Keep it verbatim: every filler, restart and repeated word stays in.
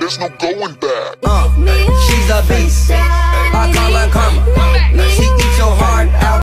there's no going back. Uh, she's a beast. I call her karma.